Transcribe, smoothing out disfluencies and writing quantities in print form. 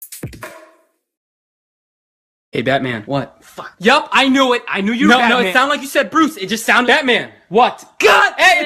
Hey, Batman. What? Fuck. Yup, I knew it. I knew you were Batman. No, it sounded like you said Bruce. It just sounded... Batman. What? God! Hey,